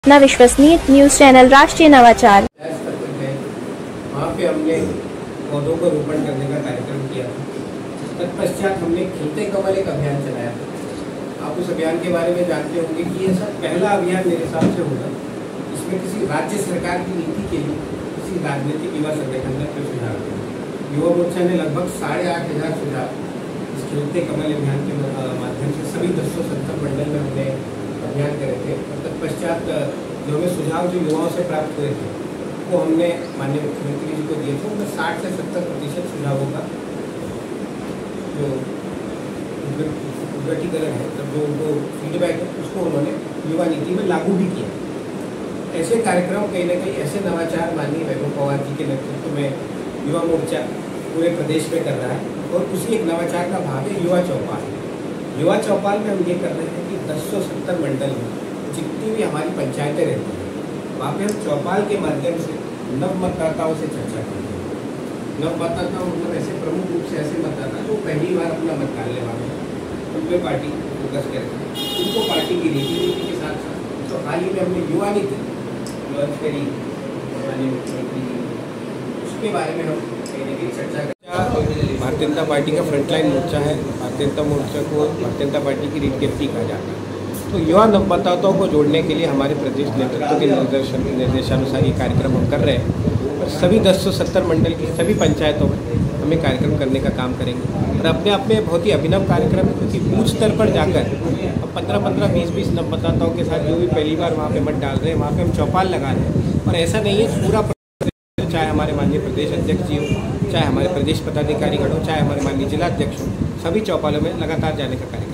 अपना विश्वसनीय news channel राष्ट्रीय नवाचार। वहाँ पे हमने पौधों को रोपण करने का कार्यक्रम किया था। तत्पश्चात हमने खिलते कमल एक अभियान चलाया था। आप उस अभियान के बारे में जानते होंगे कि ये सब पहला अभियान मेरे हिसाब से होगा। इसमें किसी राज्य सरकार की नीति के लिए किसी राजनीतिक युवा संगठन ने कोई सुझाव दिया। युवा मोर्चा ने लगभग 8,500 सुझाव इस खिलते कमल अभियान के माध्यम से सभी 270 मंडल में हमने अभियान करे थे। और तत्पश्चात जो हमें सुझाव जो युवाओं से प्राप्त हुए थे वो हमने माननीय मुख्यमंत्री जी को दिए थे। उनमें 60 से 70% सुझावों का जो उद्घाटीकरण है, तब जो उनको फीडबैक है उसको उन्होंने युवा नीति में लागू भी किया। ऐसे कार्यक्रम कहीं ना कहीं ऐसे नवाचार माननीय वैभव पवार जी के नेतृत्व में युवा मोर्चा पूरे प्रदेश में कर रहा है। और उसी एक नवाचार का भाग है युवा चौपाल। युवा चौपाल में हम ये कर रहे हैं कि 270 मंडल में जितनी भी हमारी पंचायतें रहती हैं वहाँ पे हम चौपाल के माध्यम से नव मतदाताओं से चर्चा करते हैं। नव मतदाता मतलब ऐसे प्रमुख रूप से ऐसे मतदाता जो पहली बार अपना मत डालने वाले हैं, उन पर पार्टी फोकस करती है, उनको पार्टी की नीति के साथ साथ तो हाल ही में हमने युवा नीति लॉन्च करी माननीय मुख्यमंत्री जी, उसके बारे में हम कहीं ना कहीं चर्चा करें। भारतीय जनता पार्टी का फ्रंटलाइन मोर्चा है। भारतीय जनता मोर्चा को भारतीय जनता पार्टी की रीढ़ की हड्डी कहा जाता है। तो युवा मतदाताओं को जोड़ने के लिए हमारे प्रदेश नेतृत्व के निर्देशानुसार ये कार्यक्रम हम कर रहे हैं। और सभी 270 मंडल की सभी पंचायतों में हमें कार्यक्रम करने का काम करेंगे। और अपने आप में बहुत ही अभिनव कार्यक्रम है, क्योंकि बूथ स्तर पर जाकर अब 15-15, 20-20 नव मतदाताओं के साथ जो भी पहली बार वहाँ पे मत डाल रहे हैं वहाँ पे हम चौपाल लगा रहे हैं। और ऐसा नहीं है, पूरा चाहे हमारे माननीय प्रदेश अध्यक्ष जी हो, चाहे हमारे प्रदेश पदाधिकारीगण हो, चाहे हमारे माननीय जिला अध्यक्ष हो, सभी चौपालों में लगातार जाने का कार्यक्रम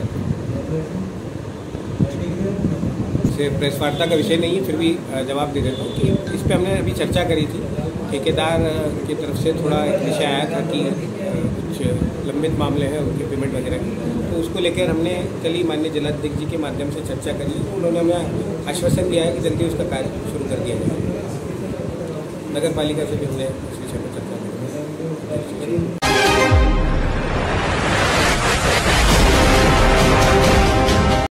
से प्रेस वार्ता का विषय नहीं है, फिर भी जवाब दे देता हूँ कि इस पर हमने अभी चर्चा करी थी। ठेकेदार की तरफ से थोड़ा एक विषय आया था कि कुछ लंबित मामले हैं उनके पेमेंट वगैरह की, तो उसको लेकर हमने कल ही माननीय जिलाध्यक्ष जी के माध्यम से चर्चा करी। उन्होंने हमें आश्वासन दिया है कि जल्दी उसका कार्य शुरू कर दिया जाएगा। नगर पालिका से भी हमने इस विषय पर चर्चा